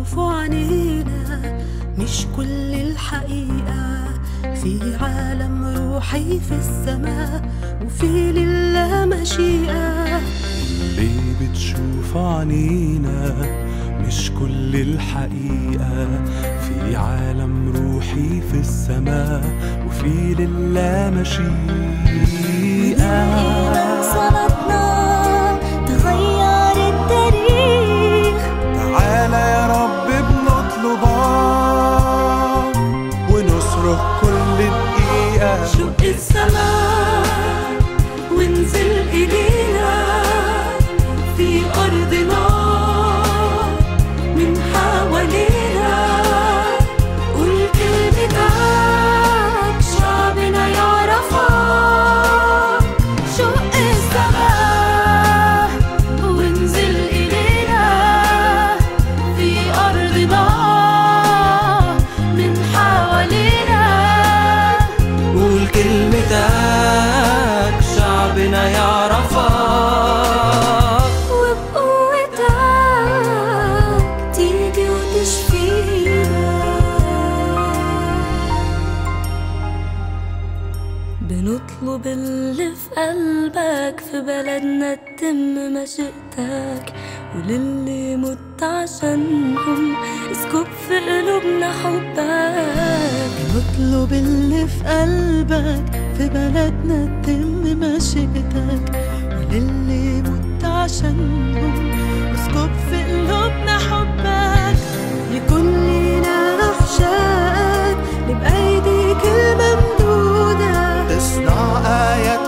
بتشوفوا عنينا مش كل الحقيقة، في عالم روحي في السماء وفي لله مشيئة. اللي بتشوفوا عنينا مش كل الحقيقة، في عالم روحي في السماء وفي لله مشيئة. صلاتنا تغير التاريخ، تعالى يا رب بنطلبك ونصرخ كل دقيقة. شق السماء وانزل إلينا في أرضنا من حوالينا، قول كلمتك شعبنا يعرفك. شق السماء وانزل إلينا في أرضنا من حوالينا، قول كلمتك شعبنا يعرفك. وبقوتك تيجي وتشفينا. بنطلب اللي في قلبك، في بلدنا تتم مشيئتك، وللي مت عشانهم اسكب في قلوبنا حبك. نطلب اللي في قلبك، في بلدنا تتم مشيئتك، وللي مت عشانهم اسكب في قلوبنا حبك. يكون لينا أحشائك نبقى أيديك الممدودة، تصنع آيات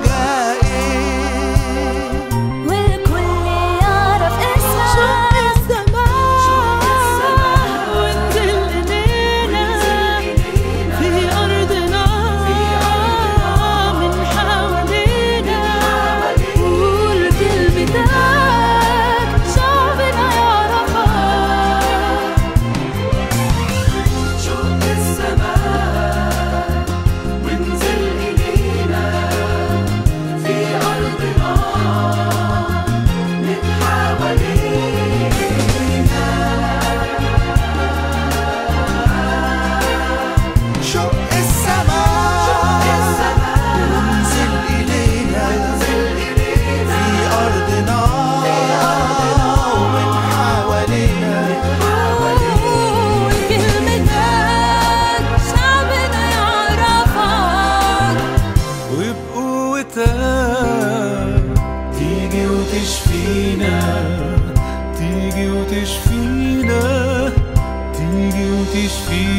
وعجائب والكل يعرف اسمك. شق السماء وانزل إلينا في أرضنا من حوالينا، قول كلمتك شعبنا يعرفك. شق السماء وانزل إلينا في أرضنا من حوالينا. شق السماء وانزل إلينا في أرضنا ومن حوالينا، قول كلمتك شعبنا يعرفك. وبقوتك تيجي وتشفينا، تيجي وتشفينا، تيجي وتشفينا.